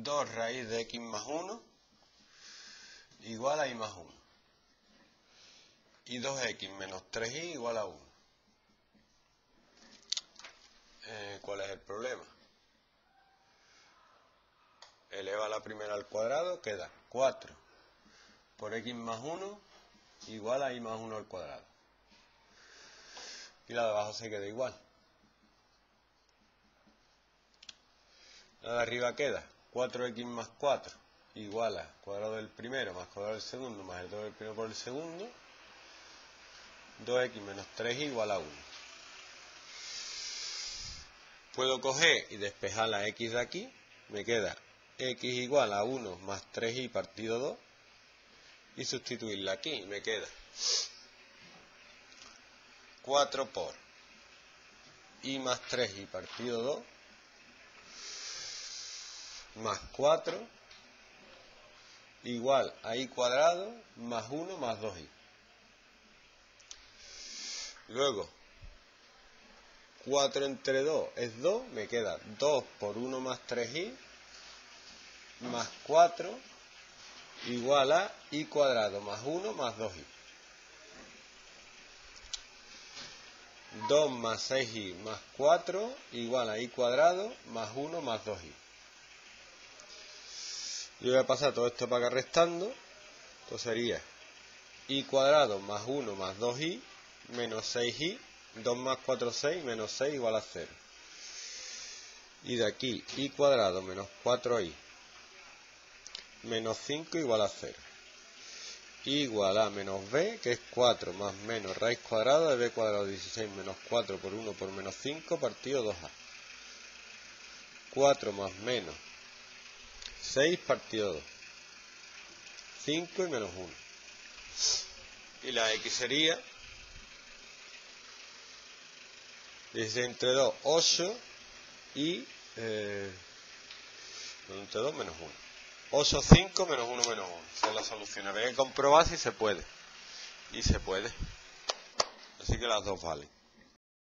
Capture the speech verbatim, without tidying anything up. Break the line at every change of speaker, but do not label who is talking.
dos raíz de x más uno igual a y más uno. Y dos equis menos tres y igual a uno. Eh, ¿Cuál es el problema? Eleva la primera al cuadrado, queda cuatro por x más uno igual a y más uno al cuadrado. Y la de abajo se queda igual. La de arriba queda cuatro equis más cuatro igual a cuadrado del primero más cuadrado del segundo más el doble del primero por el segundo. dos equis menos tres y igual a uno. Puedo coger y despejar la x de aquí. Me queda x igual a uno más tres y partido dos. Y sustituirla aquí. Me queda cuatro por y más tres y partido dos. Más cuatro igual a y cuadrado más uno más dos y. Luego, cuatro entre dos es dos, me queda dos por uno más tres y más cuatro igual a y cuadrado más uno más dos y. dos más seis y más cuatro igual a y cuadrado más uno más dos y. Yo voy a pasar todo esto para acá restando. Esto sería y cuadrado más uno más dos y menos seis y. dos más cuatro, seis, menos seis igual a cero. Y de aquí y cuadrado menos cuatro y menos cinco igual a cero. Igual a menos b, que es cuatro más menos raíz cuadrada de b cuadrado dieciséis menos cuatro por uno por menos cinco partido dos a. cuatro más menos seis partido dos. cinco y menos uno. Y la x sería dieciséis entre dos, ocho y eh, entre dos menos uno. ocho, cinco, menos uno, menos uno. Esa es la solución. Habría que comprobar si se puede. Y se puede. Así que las dos valen.